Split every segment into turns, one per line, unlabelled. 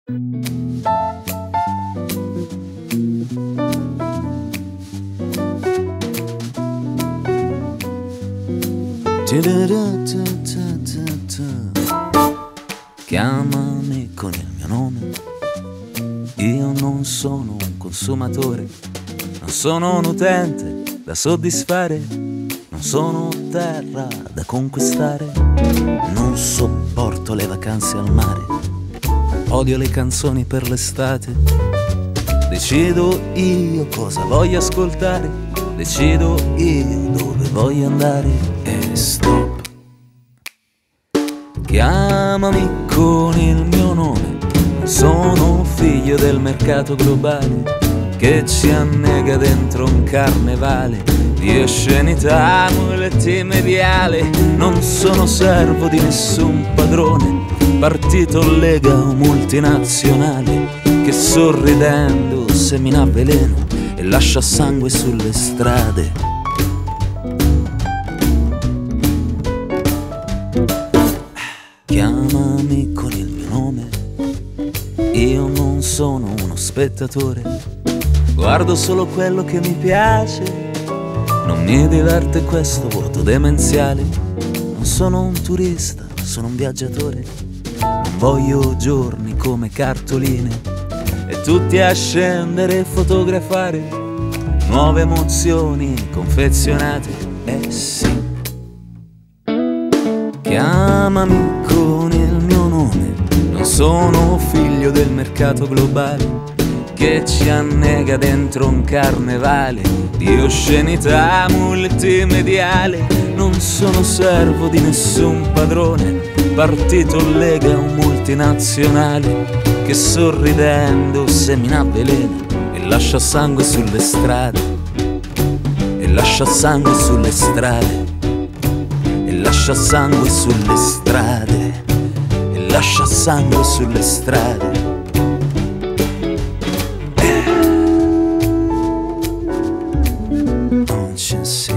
Chiamami con il mio nome, io non sono un consumatore, non sono un utente da soddisfare, non sono terra da conquistare, non sopporto le vacanze al mare, odio le canzoni per l'estate, decido io cosa voglio ascoltare, decido io dove voglio andare e stop. Chiamami con il mio nome, sono figlio del mercato globale che ci annega dentro un carnevale di oscenità multimediale. Non sono servo di nessun padrone, partito, lega o multinazionale che sorridendo semina veleno e lascia sangue sulle strade. Chiamami con il mio nome, io non sono uno spettatore, guardo solo quello che mi piace, non mi diverte questo vuoto demenziale, non sono un turista, sono un viaggiatore, non voglio giorni come cartoline e tutti a scendere e fotografare nuove emozioni confezionate, sì. Chiamami con il mio nome, non sono figlio del mercato globale che ci annega dentro un carnevale di oscenità multimediale. Non sono servo di nessun padrone, partito, lega o multinazionale che sorridendo semina veleno e lascia sangue sulle strade, e lascia sangue sulle strade, e lascia sangue sulle strade, e lascia sangue sulle strade. Non ci sia.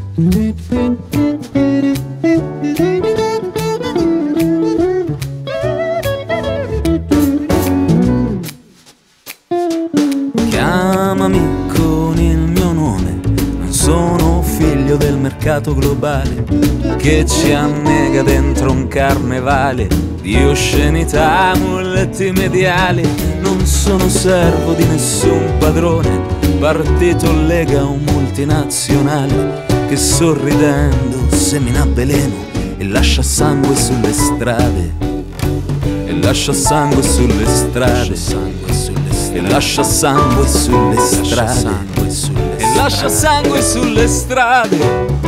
Chiamami con il mio nome, non sono figlio del mercato globale che ci annega dentro un carnevale di oscenità multimediale. Non sono servo di nessun padrone, partito, lega o multinazionale che sorridendo semina veleno e lascia sangue sulle strade, e lascia sangue sulle strade, e lascia sangue sulle strade, e lascia sangue sulle strade.